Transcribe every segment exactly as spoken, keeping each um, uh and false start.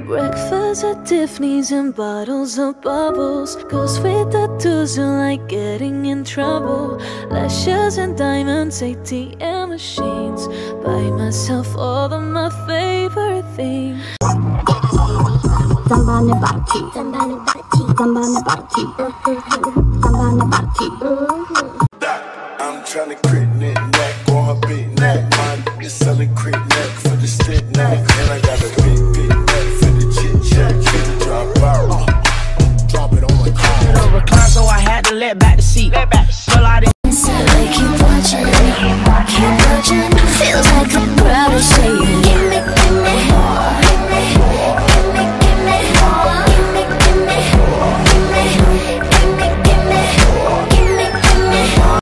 Breakfast at Tiffany's and bottles of bubbles. Girls with tattoos are like getting in trouble. Lashes and diamonds, A T M machines. Buy myself all of my favorite things. Somebody party, somebody party, somebody party, somebody party. I'm tryna crit knit neck on her big neck. Mine is selling crit neck for the stick neck. And I got a big, big neck for the chit chat. Get the drop out. Uh, drop it on my car. No recline, so I had to let back the seat. Let back the seat. Pull out it. They keep watching, keep watching. Feels like the crowd is saying, give me, give me more, give me, give me, give me more, give me, give me, give me, give me, give me, give me, give me more.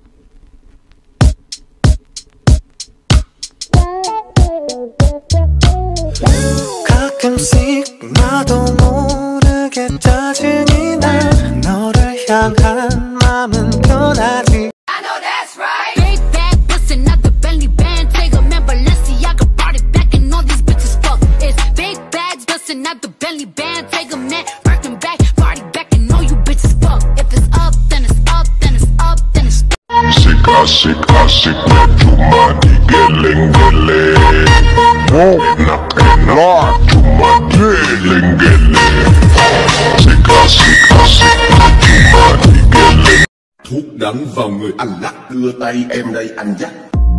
가끔씩 나도 모르게 짜증이 나. 너를 향한 마음은 변하지. I know that's right. Big bag, bustin' out the Bentley band. Take a man, Balenciaga brought it back, and all these bitches fuck. It's big bags, bustin' out the Bentley band. Take a man, Birkin back, party back, and all you bitches fuck. If it's up, then it's up, then it's up, then it's up. Asik, asik, asik, cuma digeleng-geleng. Enak-enak, cuma geleng-geleng. Asik, asik, asik, cuma digeleng. Thuốc đắng vào người anh lắc, đưa tay em đây anh dắt.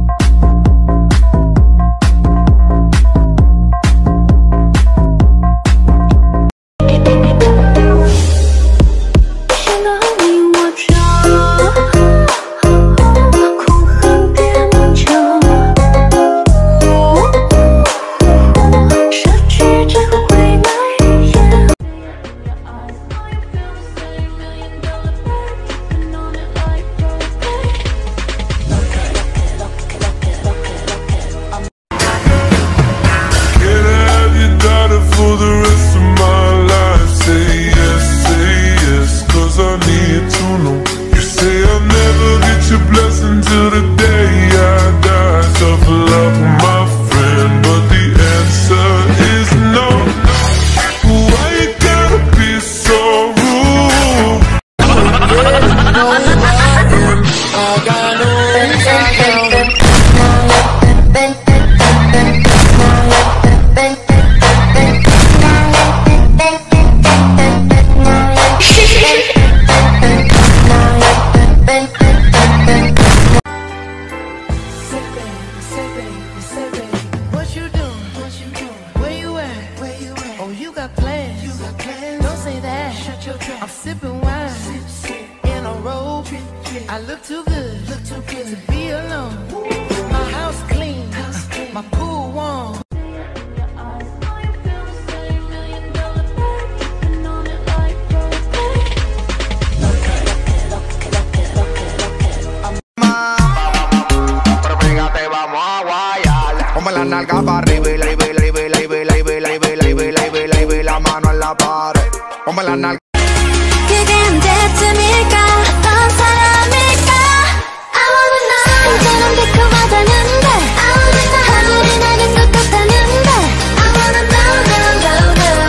I'm sipping wine sip, sip. In a robe. I look too good, look too good to be alone. My house clean, house clean. My pool warm. Ponme la nalga para arriba y la arriba y la arriba y la arriba y la arriba y la arriba y la arriba y la arriba y la arriba y la mano en la pared. Ponme la nalga. 그게 언제쯤일까 어떤 사람일까 I wanna know 언제는 달콤하다는데 I wanna know 하늘이 나게 똑같다는데 I wanna know, know, know, know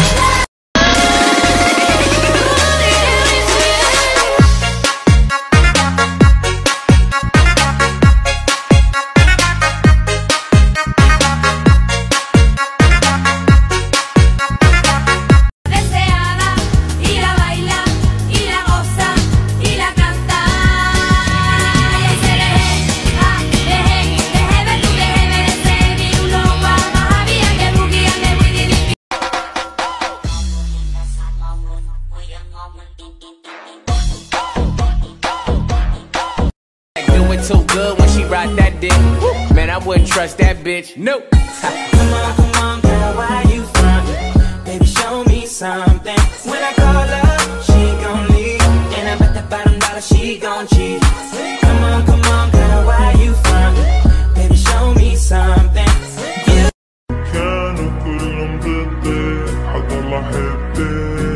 Deseada, y la baila, y la goza, y la canta. Y ahí se deje, ah, deje, deje ver tú, deje ver ese mi uno guapa, había que buguear, me voy de mi. Doing too good when she ride that dick. Man, I wouldn't trust that bitch. Nope. Come on, come on, girl, why you frontin'? Baby, show me something. When I call her, she gon' leave. And I bet that bottom dollar she gon' cheat. Come on, come on, girl, why you frontin'? Baby, show me something. Yeah. كانوا كلهم ضدي حضل أحبك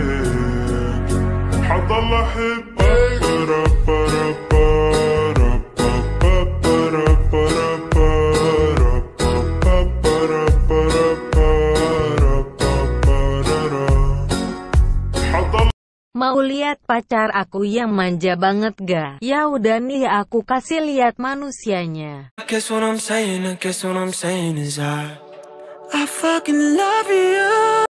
حضل أحبك برا برا برا برا برا برا برا برا برا برا برا Mau lihat pacar aku yang manja banget ga? Ya udah nih aku kasih lihat manusianya. I guess what I'm saying, I guess what I'm saying is I I fucking love you.